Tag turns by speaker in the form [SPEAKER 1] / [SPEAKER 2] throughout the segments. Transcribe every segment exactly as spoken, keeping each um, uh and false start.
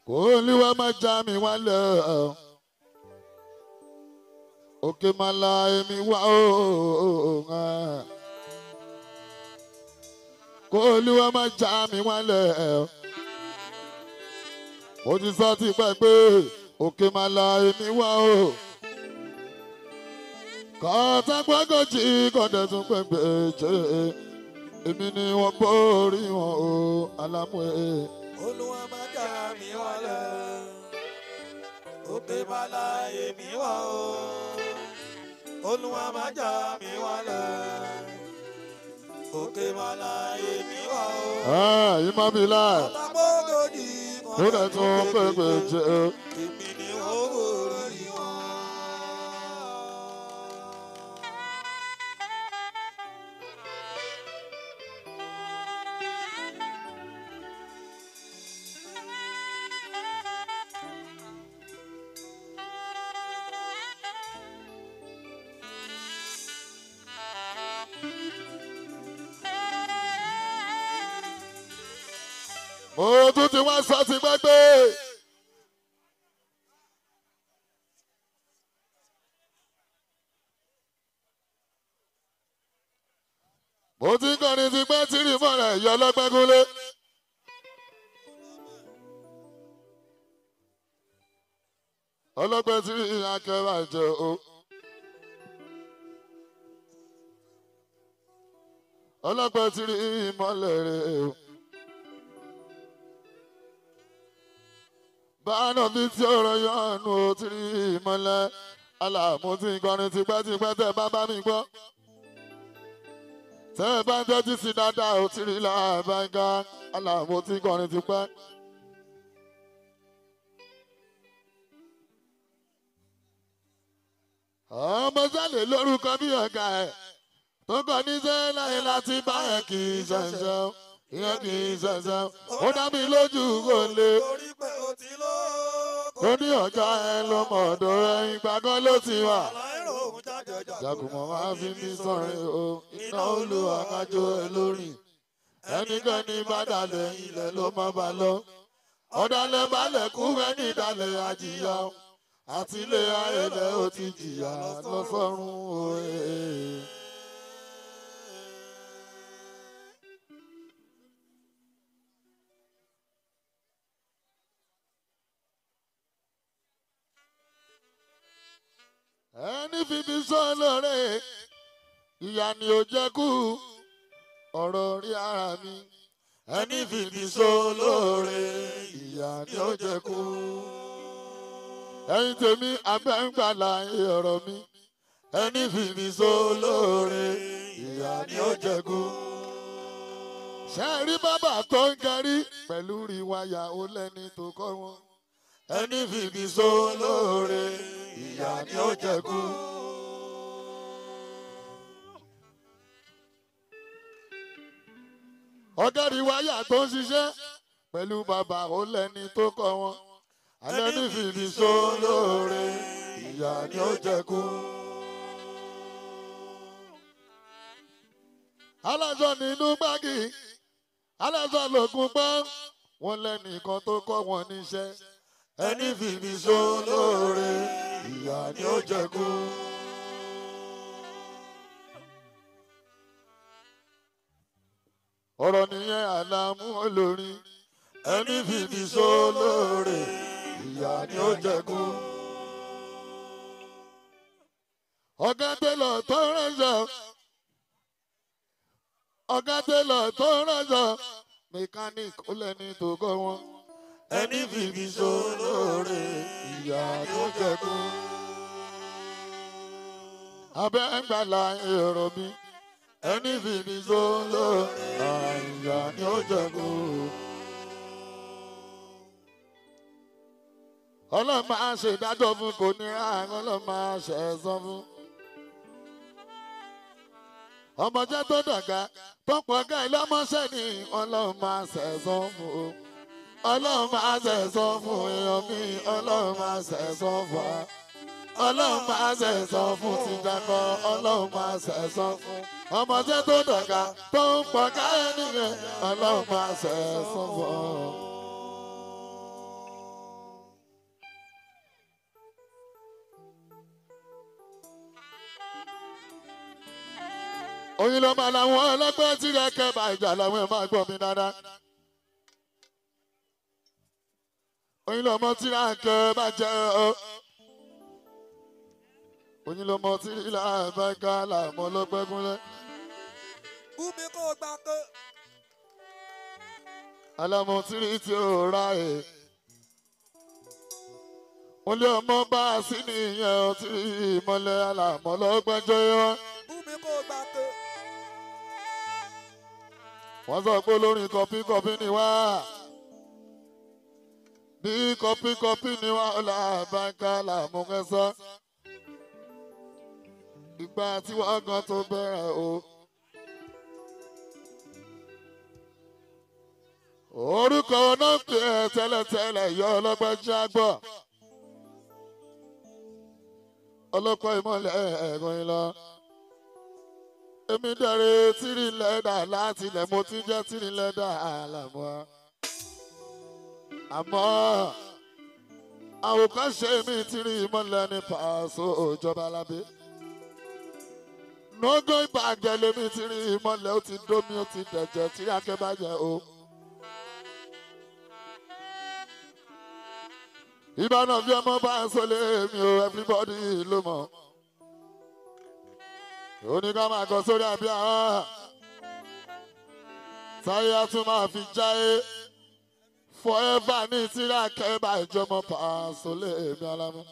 [SPEAKER 1] Olúwa má já mi wálẹ̀. Òkè máa la èmi wá o. Olúwa má já mi wálẹ̀. Mo ti sọ ti pẹ́ pé òkè máa la èmi wá o. Kọ́tà gbọ́gọ́jì kọ́dẹ̀ tún pẹ̀pẹ̀ jẹ́. Èmi ni wọ́n borí wọn o, alámú ẹ̀.
[SPEAKER 2] Olúwa má já mi wálẹ̀. Òkè máa la èmi wá o. Olúwa má já mi wálẹ̀. Òkè máa la èmi wá o.
[SPEAKER 1] Ah, ìmọ̀ bí láì.
[SPEAKER 2] Kọ́tà gbọ́gọ́jì
[SPEAKER 1] kọ́dẹ̀ tún pẹ̀pẹ̀ jẹ́.
[SPEAKER 2] Èmi ni wọ́n borí wọn.
[SPEAKER 1] Mo tún ti wá sọ ti gbẹ́gbẹ́. Mo ti kọrin ti pẹ́ Tiri mọ́ra ìyá ọlọ́gbẹ́gúnlé. Ọlọ́gbẹ́ Tiri akẹ́wà jẹ o. Ọlọ́gbẹ́ Tiri ìmọ̀lẹ̀ rẹ̀ o. Báànà bí tí ọ̀rọ̀ yọ̀ọ̀nù ó Tiri ìmọ̀lẹ̀. Àlàmú ti kọrin ti pẹ́ ti pẹ́ tẹ́ bá bá mi gbọ́. Tẹ́ ẹ bá ń tẹ́tí sí dáadáa ó Tiri làbáńgá. Àlàmú ti kọrin ti pẹ́. Ọmọ sálẹ̀ lórúkọ bí ọ̀gá ẹ̀. Tó kọ níṣẹ́ láyé láti bá ẹ̀ kì í ṣẹ̀ṣẹ̀. Ìyẹn kì í ṣẹ̀ṣẹ̀. Ó dá mi lójú kò lè.
[SPEAKER 2] Torí pé o ti lọ.
[SPEAKER 1] Ó ní ọ̀gá ẹ ló mọ̀ ọ̀dọ̀ rẹ̀ ìgbà kan ló ti wà.
[SPEAKER 2] Aláìrò òun jáde jà.
[SPEAKER 1] Jàkùmọ̀ máa fi mí sọ̀rin o. Iná Olúwa kájọ ẹ lórí. Ẹnikẹ́ni bá dalẹ̀ ilẹ̀ ló má ba lọ. Ọ̀dàlẹ̀ balẹ̀ kú ẹni dalẹ̀ àjìyà. Àtìlẹ̀ ayẹlẹ̀ ó ti jìyà lọ sọ́run òye. Ẹni fífi sọ lóore, ìyá ni ó jẹ́ kú, ọ̀rọ̀ rí ara mi. Ẹni fífi sọ lóore, ìyá ni ó jẹ́ kú. Ẹ̀yin tèmi abẹ́ ń gbàlà ọ̀rọ̀ mi. Ẹni fífi sọ lóore, ìyá ni ó jẹ́ kú. Ṣé ẹ rí bàbá tó ń garí pẹ̀lú rí wáyà ó lẹ́ni tó kọ́ wọn? Ẹni fìbí sọ lóore, ìyá ni ó jẹ kú. Ọ̀gá rí wáyà tó ń ṣiṣẹ́ pẹ̀lú bàbá ó lẹ́ni tó kọ́ wọn. Ẹni fìbí sọ lóore, ìyá ni ó jẹ kú. Aláṣọ nínú gbági, aláṣọ lògùn pọ́n, wọ́n lẹ́nìkan tó kọ́ wọn níṣẹ́. Ẹni fìbí sọ lóore, ìyá ni ó jẹ kú. Ọ̀rọ̀ nìyẹn Àlàmú olórin. Ẹni fìbí sọ lóore, ìyá ni ó jẹ kú. Ọ̀gá télọ̀ tó ránṣọ. Ọ̀gá télọ̀ tó ránṣọ. Mẹkáníìkì ó lẹ́ni tó kọ́ wọn. Ẹni fìbí sọ lóore, ìyá ni ó jẹ kú. Abẹ́ ń gbàlà èrò mi. Ẹni fìbí sọ lóore, ìyá ni ó jẹ kú. Ọlọ́run máa ṣe ìdájọ́ fún kò ní àárín, Ọlọ́run máa ṣe ẹ̀san fún. Ọmọdé tó dàgbà tó pọ̀ ká ìlọ́mọṣẹ́ ni Ọlọ́run máa ṣe ẹ̀san fún o. Ọlọ́run máa ṣẹ̀san fún èèyàn mi, Ọlọ́run máa ṣẹ̀san fún wa. Ọlọ́run máa ṣẹ̀san fún tìjàkọ́, Ọlọ́run máa ṣẹ̀san fún. Ọmọdé tó dọ̀gá tó ń pọ̀ káyọ̀ nìyẹn, Ọlọ́run máa ṣẹ̀san fún ọ. oyin ló máa làwọn ọlọ́gbẹ́ tí rẹ̀ kẹ́ bá ìjà làwọn ẹ̀ máa gbọ́ mi dáadáa. oyin ló mọ tí rẹ̀ kẹ́ bá jẹ́ ọ́. oyin ló mọ tí rẹ̀ bá ká làwọn ọlọ́gbẹ́ gúnlẹ̀.
[SPEAKER 2] Bùnmi kò gbà pé.
[SPEAKER 1] alámọ̀ tí rí tí ó ra ẹ̀. mo lé ọmọ bá a sí nìyẹn ó tí rí ìmọ̀lẹ̀ àlàmọ́ lọ́gbẹ́jọ́ wọn.
[SPEAKER 2] Bùnmi kò gbà pé.
[SPEAKER 1] wọ́n sọ pé olórin kọ̀pí-kọ̀pí ni wá. bí kọ̀pí-kọ̀pí ni wá ọ̀la àbáńká làmú kẹsọ́. ìgbà tí wọ́n gan tó bẹ̀rẹ̀ o. orúkọ náà pè é tẹ́lẹ̀tẹ́lẹ̀ yọ ọlọ́gbẹ́jọ́ àgbọ̀. ọlọ́pàá ìmọ̀lẹ̀ ẹ̀gbọ́n yìí lọ. èmi dẹ̀rẹ̀ tírì lẹ́dà láti ilẹ̀ mo ti jẹ́ tírì lẹ́dà àlàmọ́. àmọ́ àwòkọ́ṣe mi tírì ìmọ̀lẹ̀ ní Paso ìjọba alábẹ́. nógó ìbàjẹ́ lèmi tírì ìmọ̀lẹ̀ ó ti dómi ó ti dẹ̀jẹ̀ tírì akẹ́bàjẹ́ o. ìbáná bí ọmọ bá ń sọlé mi o everybody ló mọ̀. ó ní ká máa kọ sórí àbí àwọn táyé á tún máa fi jáyé forever ní tíra kẹ́bà ìjọmọ Paso lé mi alámú.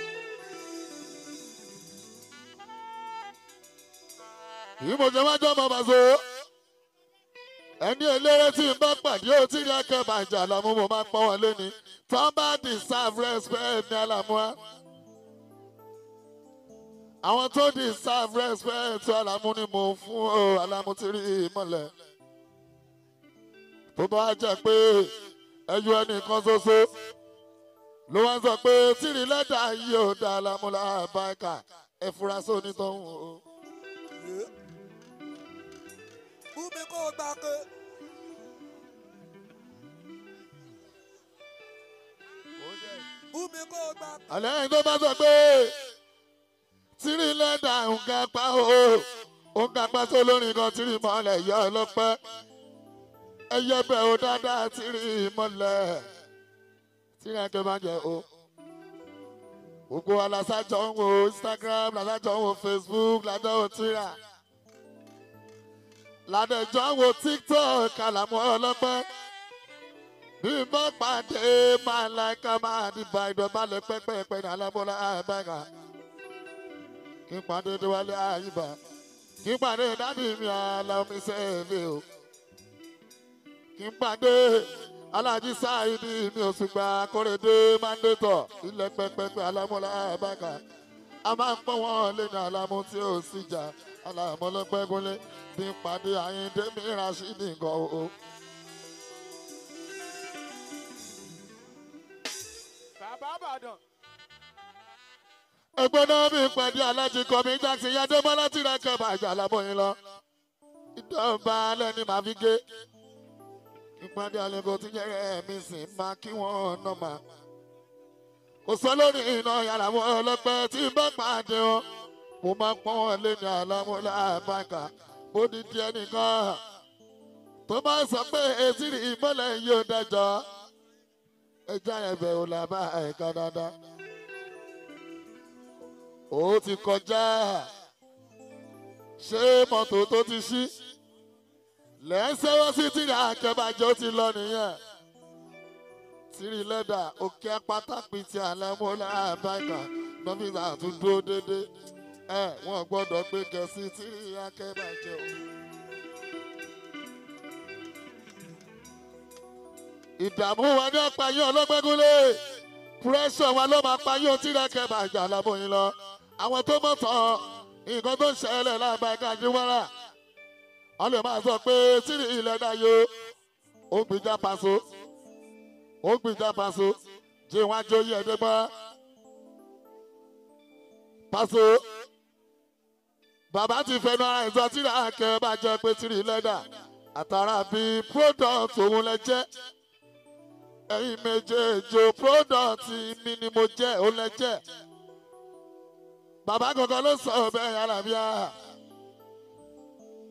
[SPEAKER 1] ìmọ̀jẹ̀ wájú ọmọ Paso ẹni eléré tí n bá pàdé ó tíra kẹ́bà ìjà lámú mo máa pọ́n wọn lé ní. Somebody deserve respect ní Alamua. Àwọn tó deserve respect tó Alamu ni mo fún o Alamu ti rí ìmọ̀lẹ̀. Tó bá jẹ́ pé ẹyọ ẹnìkan ṣoṣo ló wá ń sọ pé tìrì lẹ́dà yìí ò dá Alamu lábáìkà ẹ fura sí onítọ̀hún o.
[SPEAKER 2] Bùnmi kò gbà pé. Bùnmi kò gbà pé.
[SPEAKER 1] Àlẹ́ yìí tó bá sọ pé tìrì lẹ́dà ń ga pa o ó ń ga pa sí olórin kan tìrì mọ́lẹ̀ yọ ọlọ́pẹ́ ẹyẹ bẹ̀ ó dáadáa tìrì mọ́lẹ̀ tìrì ẹ̀kẹ́ máa jẹ o. Gbogbo wa làṣàjọ ń wo Instagram làṣàjọ ń wo Facebook làṣàjọ ń wo Twitter làdẹ̀jọ́ ń wo TikTok Alamu ọlọ́pẹ́. Bí bá pàdé máa láìka máa dìbà ìdọ̀bálẹ̀ pẹ́pẹ́pẹ́ ní Alábọ́lá àbáyà. Kí n pàdé Déwálé àyíbá. Kí n pàdé dádì mi Alámi sẹ́ẹ̀lì o. Kí n pàdé Alájí Sáìdì mi Òṣùpá Kórèdé Mándétọ̀ ilẹ̀ pẹ́pẹ́pẹ́ Alábọ́lá àbáyà. A máa ń pọ́n wọn lé ní Alámú tí ó sì jà Alámú ọlọ́pẹ́ gúnlé. Bí n pàdé Àyìndé mi Rashidi nǹkan o. Ẹgbẹ́ náà bí pẹ̀lú alájí kọ́mi Jackson Yadémọ́ láti rẹ̀ kẹ́ bàjẹ́ alábọ̀yìn lọ. Ìdọ́gba alẹ́ ni màá fi gé. Ìpàdé àlejò tí yẹ́rẹ́ mi sìn máa kí wọ́n nà máa. Kò sọ lórí iná yàrá wọn ọlọ́pẹ́ tí bá pàdé wọn. Mo máa pọ́n wọn lé ní Alámúlá àbáǹkà. Bó di díẹ̀ nìkan. Tó bá sọ pé etí rí ìmọ̀lẹ̀ yóò dájọ́. Ẹja ẹ̀bẹ̀ ò là bá ẹ̀ka dáadáa. Ó ti kọjá ṣé mọ́tò tó ti ṣí lẹ́sẹ̀ wọ́n sí tìrì àkẹ́bàjẹ́ ó ti lọ nìyẹn. Tìrì lẹ́dà òkè pátákì ti Alámúlá àbáǹkà nọ́fíìsà tún dúró déédéé ẹ wọ́n gbọ́dọ̀ gbé gẹ̀ẹ́sì tìrì àkẹ́bàjẹ́ o. Ìdààmú wa ní ọ̀pá yín ọlọ́gbẹ́gúnlé pírẹ́sọ̀ wa ló máa pa yín tí rẹ́kẹ̀ bàjẹ́ alábòyìn lọ. Àwọn tó mọ̀ tán nǹkan tó ń ṣẹlẹ̀ láàbá kájíwárà wọ́n lè máa sọ pé tìrì ilẹ̀ dáyò ó gbìjà Paso ó gbìjà Paso jẹ́ wọ́n á jó yí ẹ̀ẹ́dẹ́gbọ́n Paso bàbá ti fẹnu ara ìjọ tí rẹ́kẹ̀ bàjẹ́ pé tìrì ilẹ̀ dà àtàrà bíi product òun lẹ jẹ́. Ẹ̀yin méjèèjì product mi ni mo jẹ́ ó lẹ jẹ́. Bàbá kankan ló sọ bẹ́ẹ̀ yàrá bíà.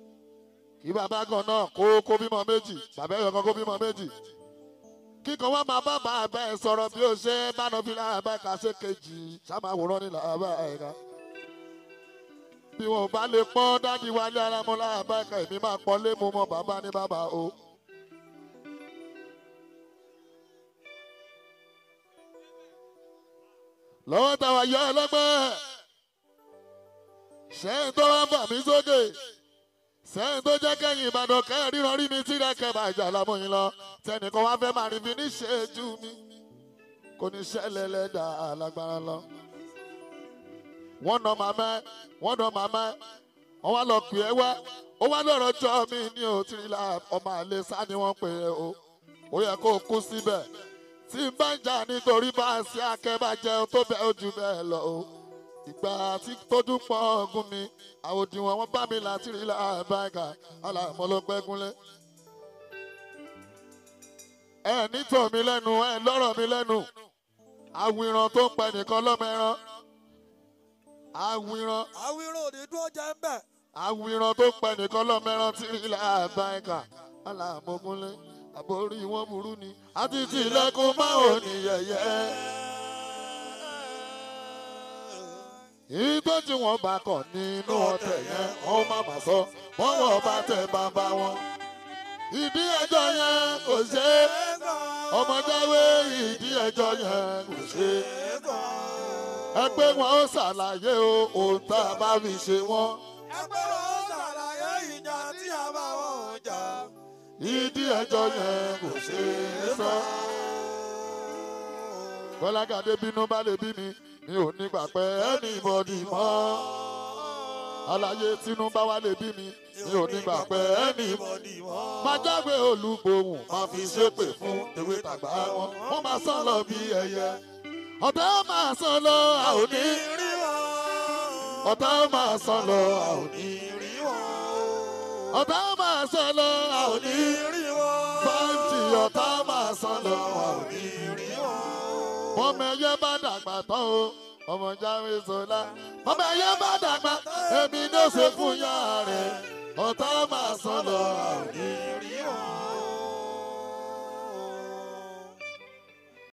[SPEAKER 1] kí bàbá kan náà kó kó bímọ méjì bàbá ẹ̀yọ̀ kan kó bímọ méjì kíkan wá máa bá bàbá ẹ̀ sọ̀rọ̀ bí ó ṣe báná fi láàbá ẹ̀ka ṣe kejì ṣàmáwòrán ní làbá ẹ̀ka bí wọn ò bá lè pọ́n dádì wálé ara mọ́ láàbá ẹ̀ka èmi máa pọ́n lé mu mọ́ bàbá ní bàbá o. lọ́wọ́ táwa yọ ọlọ́gbọ́n sẹ́yìn tó wá bà mí sókè sẹ́yìn tó jẹ́ kẹ́yìn Ìbàdàn kẹ́ ríran rí mi tí rẹ́kẹ́ bá jà lámúyìn lọ tẹnìkan wá fẹ́ máa rí mi níṣẹ́jú mi kò ní ṣẹlẹ̀ lẹ́dà alágbára lọ. wọ́n nà màmá wọ́n nà màmá wọ́n wá lọ pè é wá ó wá lọ́rọ̀ jọ mí ní òtírìlà ọmọ àlè sá ni wọ́n pè é o ó yẹ kó kú síbẹ̀ tí n bá ń jà nítorí bá a ṣe akẹ́bàjẹ́ tó bẹ́ẹ̀ ojú bẹ́ẹ̀ lọ o ìgbà tí tójú pọ̀ ọ̀gùn mi àwòdìwọ̀n wọn bá mi láti rí láàbáyìíká alàmọ́ ló pẹ́kúnlé. ẹ nítọ̀ mi lẹ́nu ẹ lọ́rọ̀ mi lẹ́nu àwìrán tó ń pẹ nìkan lọ́mẹ́rán àwìrán.
[SPEAKER 2] àwìrán òde dúró jẹ́ ń bẹ̀.
[SPEAKER 1] àwìrán tó ń pẹ nìkan lọ́mẹ́rán tí rí láàbáyìíká alàmọ́ kúnlé àbórí wọn burú ni àti tìlẹ̀kùn máa ò ní yẹ̀yẹ́. ìtọ́ tí wọ́n bá kọ̀ nínú ọ̀tẹ̀ yẹn wọ́n má má sọ wọ́n wọ́n bá tẹ̀ bàbá wọn. ìdí ẹjọ́ yẹn kò ṣe é ọmọ jáwé ìdí ẹjọ́ yẹn kò ṣe é. ẹ pé wọn ó ṣàlàyé o ohun tá a bá fi ṣe wọn.
[SPEAKER 2] ẹ pé wọn ó ṣàlàyé ìjà tí a bá wọn jà.
[SPEAKER 1] ìdí ẹjọ́ yẹn kò ṣe é sọ. Bọ́lágadé bínú bá lè bí mi mi ò ní gbà pé anybody mọ́. Àlàyé Tinubu wá lè bí mi mi ò ní gbà pé anybody mọ́. Má jágbe olúgbòhùn máa fi ṣépè fún ewé tàgbà wọn. Wọ́n máa sán lọ bí ẹyẹ. Ọ̀tá máa sán lọ a ò ní rí wọn. Ọ̀tá máa sán lọ a ò ní rí wọn. Ọ̀tá máa sán lọ a ò ní rí wọn. Fáńtì ọ̀tá máa sán lọ a ò ní rí wọn. Ọmọ ẹyẹ bá dàgbà tán o, ọmọ jáwé sọlá. Ọmọ ẹyẹ bá dàgbà, èmi ló ṣe fún yá rẹ̀. Ọ̀tá máa sán lọ a ò ní rí wọn.